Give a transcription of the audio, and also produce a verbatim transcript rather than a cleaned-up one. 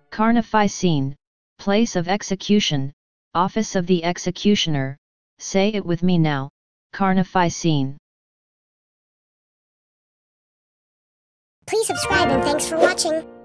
Carnificine, place of execution, office of the executioner. Say it with me now, carnificine. Please subscribe and thanks for watching.